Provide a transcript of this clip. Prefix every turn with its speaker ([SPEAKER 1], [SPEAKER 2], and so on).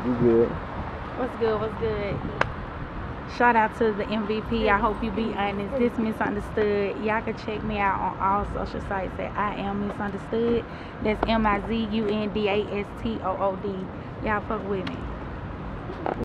[SPEAKER 1] You good?
[SPEAKER 2] What's good? What's good? Shout out to the MVP. I hope you be honest. This Misunderstood. Y'all can check me out on all social sites at I Am Misunderstood. That's MIZUNDASTOOD. Y'all fuck with me.